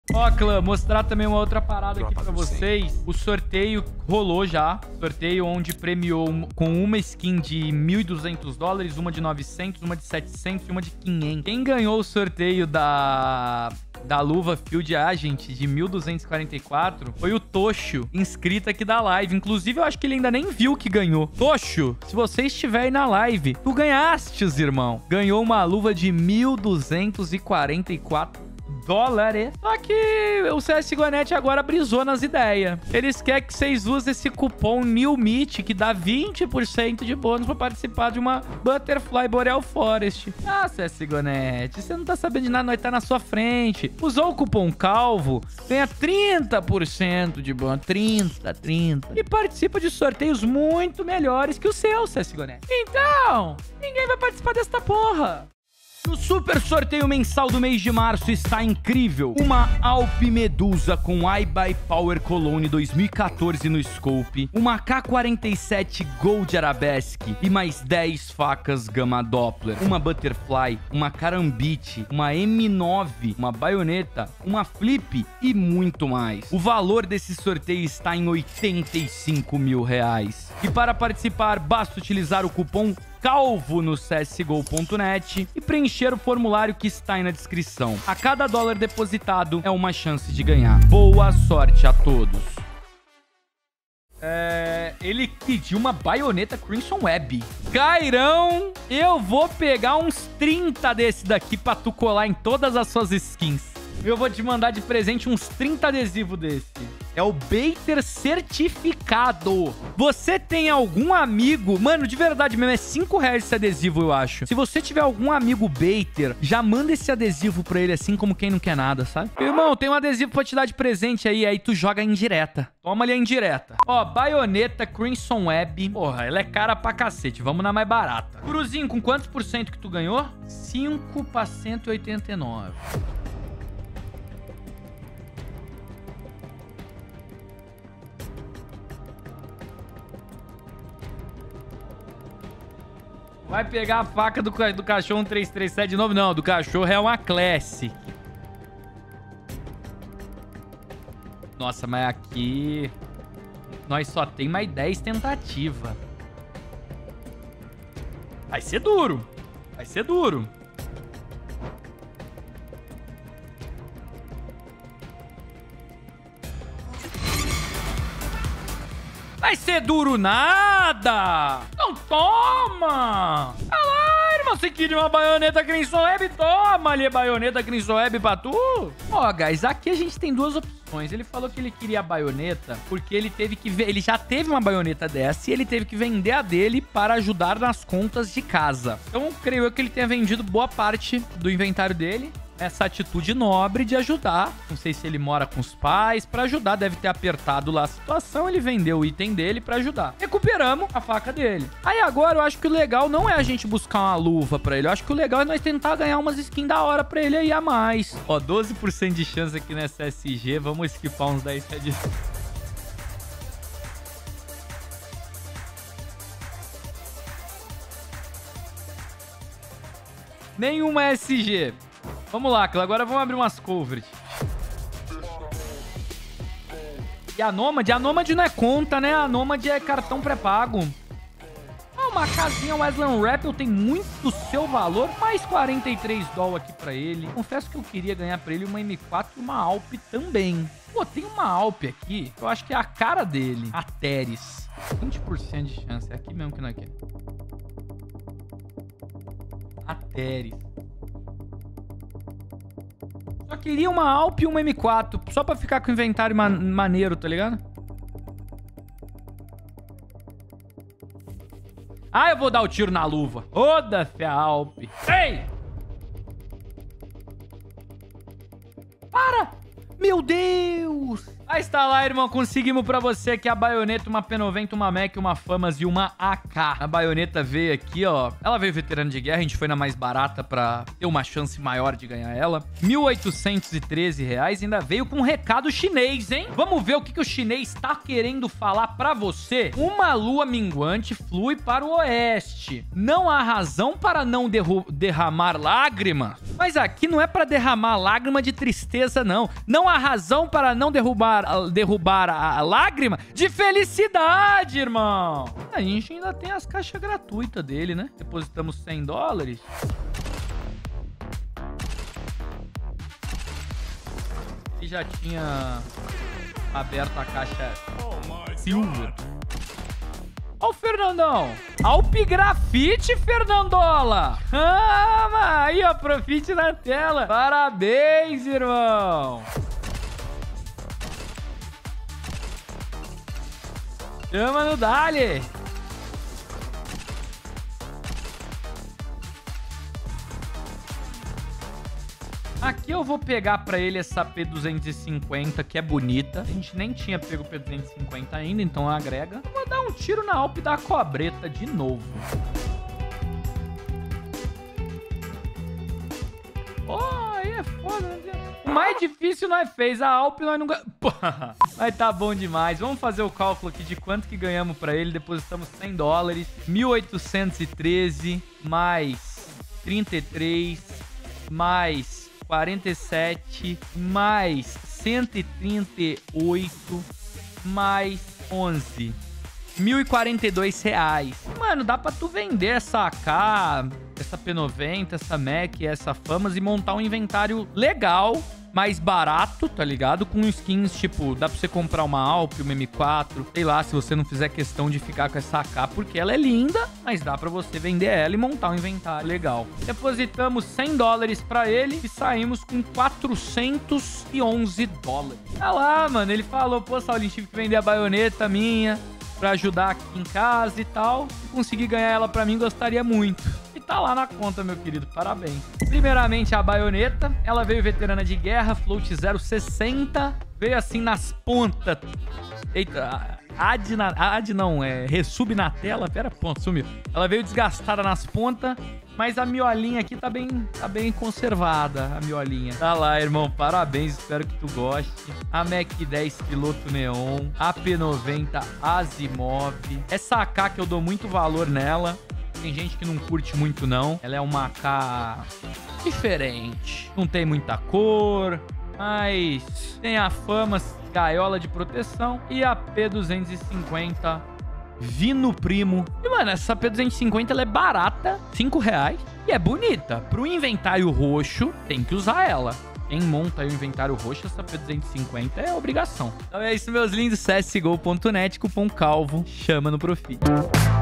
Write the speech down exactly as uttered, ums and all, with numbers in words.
Ó, clã, mostrar também uma outra parada aqui pra vocês. O sorteio rolou já. Sorteio onde premiou com uma skin de mil e duzentos dólares, uma de novecentos, uma de setecentos e uma de quinhentos. Quem ganhou o sorteio da... da luva Field Agent de mil duzentos e quarenta e quatro foi o Tocho, inscrito aqui da live. Inclusive, eu acho que ele ainda nem viu que ganhou. Tocho, se você estiver aí na live, tu ganhastes, irmão. Ganhou uma luva de mil duzentos e quarenta e quatro dólares. Só que o C S G O Net agora brisou nas ideias. Eles querem que vocês usem esse cupom NEWMEET, que dá vinte por cento de bônus pra participar de uma Butterfly Boreal Forest. Ah, C S G O Net, você não tá sabendo de nada, nós tá na sua frente. Usou o cupom CALVO, ganha trinta por cento de bônus. trinta, trinta. E participa de sorteios muito melhores que o seu, C S G O Net. Então, ninguém vai participar desta porra. O super sorteio mensal do mês de março está incrível. Uma Alp Medusa com iBuy Power Cologne dois mil e quatorze no scope, uma K quarenta e sete Gold Arabesque e mais dez facas Gamma Doppler, uma Butterfly, uma Karambit, uma M nove, uma baioneta, uma Flip e muito mais. O valor desse sorteio está em oitenta e cinco mil reais. E para participar, basta utilizar o cupom CALVO no C S G O ponto net e preencher o formulário que está aí na descrição. A cada dólar depositado é uma chance de ganhar. Boa sorte a todos. É, ele pediu uma baioneta Crimson Web. Cairão, eu vou pegar uns trinta desse daqui pra tu colar em todas as suas skins. Eu vou te mandar de presente uns trinta adesivos desse. É o Baiter certificado. Você tem algum amigo... Mano, de verdade mesmo, é cinco reais esse adesivo, eu acho. Se você tiver algum amigo Baiter, já manda esse adesivo pra ele, assim como quem não quer nada, sabe? Irmão, tem um adesivo pra te dar de presente aí, aí tu joga indireta. Toma ali a indireta. Ó, baioneta Crimson Web. Porra, ela é cara pra cacete. Vamos na mais barata. Cruzinho, com quantos por cento que tu ganhou? cinco pra cento e oitenta e nove. Vai pegar a faca do, do cachorro três três sete de novo? Não, do cachorro é uma Classic. Nossa, mas aqui... nós só tem mais dez tentativas. Vai ser duro. Vai ser duro. Vai ser duro nada! Então toma! Olha lá, irmão, você queria uma baioneta Crimson Web? Toma ali a baioneta Crimson Web pra tu! Ó, guys, aqui a gente tem duas opções. Ele falou que ele queria a baioneta porque ele teve que... ele já teve uma baioneta dessa e ele teve que vender a dele para ajudar nas contas de casa. Então, creio eu que ele tenha vendido boa parte do inventário dele. Essa atitude nobre de ajudar. Não sei se ele mora com os pais. Pra ajudar, deve ter apertado lá a situação. Ele vendeu o item dele pra ajudar. Recuperamos a faca dele. Aí agora eu acho que o legal não é a gente buscar uma luva pra ele. Eu acho que o legal é nós tentar ganhar umas skins da hora pra ele aí a mais. Ó, doze por cento de chance aqui nessa S G. Vamos esquipar uns dez de... Nenhuma S G. Vamos lá, agora vamos abrir umas covers. E a Nomad? A Nomad não é conta, né? A Nomad é cartão pré-pago. Ah, uma casinha Wesland Rappel tem muito seu valor. Mais quarenta e três dólares aqui pra ele. Confesso que eu queria ganhar pra ele uma M quatro e uma Alp também. Pô, tem uma Alp aqui. Eu acho que é a cara dele. A Teres. vinte por cento de chance. É aqui mesmo que não é aqui. A Teres. Só queria uma Alp e uma M quatro, só pra ficar com o inventário man maneiro, tá ligado? Ah, eu vou dar o tiro na luva. Foda-se a Alp. Ei! Para! Meu Deus! Aí está lá, irmão. Conseguimos pra você aqui a baioneta, uma P noventa, uma Mac, uma Famas e uma A K. A baioneta veio aqui, ó. Ela veio veterana de guerra. A gente foi na mais barata pra ter uma chance maior de ganhar ela. mil oitocentos e treze reais. Ainda veio com um recado chinês, hein? Vamos ver o que, que o chinês tá querendo falar pra você. Uma lua minguante flui para o oeste. Não há razão para não derramar lágrimas. Mas aqui não é pra derramar lágrima de tristeza, não. Não há razão para não derrubar, derrubar a lágrima de felicidade, irmão. A gente ainda tem as caixas gratuitas dele, né? Depositamos cem dólares. E já tinha aberto a caixa Silver. Ó o Fernandão. Alp Grafite, Fernandola. Ah, aí, ó, profite na tela. Parabéns, irmão. Chama no Dali. Aqui eu vou pegar pra ele essa P duzentos e cinquenta, que é bonita. A gente nem tinha pego P duzentos e cinquenta ainda, então agrega. Eu vou dar um tiro na Alp da Cobreta de novo. Oh, aí é foda, né? O mais difícil nós fez, a Alp nós não ganhamos. Mas tá bom demais. Vamos fazer o cálculo aqui de quanto que ganhamos pra ele. Depositamos cem dólares. mil oitocentos e treze mais trinta e três mais quarenta e sete mais cento e trinta e oito mais onze. mil e quarenta e dois reais. Mano, dá pra tu vender essa A K, essa P noventa, essa Mac, essa Famas e montar um inventário legal, mais barato, tá ligado? Com skins, tipo, dá pra você comprar uma Alp, uma M quatro, sei lá, se você não fizer questão de ficar com essa A K, porque ela é linda, mas dá pra você vender ela e montar um inventário legal. Depositamos cem dólares pra ele e saímos com quatrocentos e onze dólares. Tá lá, mano, ele falou, pô, Saulinho, tive que vender a baioneta minha pra ajudar aqui em casa e tal. Se conseguir ganhar ela pra mim, gostaria muito. E tá lá na conta, meu querido. Parabéns. Primeiramente, a baioneta. Ela veio veterana de guerra, float zero vírgula sessenta. Veio assim nas pontas. Eita, ad, na, ad não, é resub na tela. Pera, ponto, sumiu. Ela veio desgastada nas pontas. Mas a miolinha aqui tá bem, tá bem conservada, a miolinha. Tá lá, irmão. Parabéns, espero que tu goste. A Mac dez piloto neon. A P noventa Asimov. Essa A K que eu dou muito valor nela. Tem gente que não curte muito, não. Ela é uma A K diferente. Não tem muita cor, mas tem a fama, gaiola de proteção. E a P duzentos e cinquenta Vino Primo. E, mano, essa P duzentos e cinquenta ela é barata, cinco reais. E é bonita. Pro inventário roxo, tem que usar ela. Quem monta aí o inventário roxo, essa P duzentos e cinquenta é obrigação. Então é isso, meus lindos. C S G O ponto net, cupom CALVO. Chama no Profit.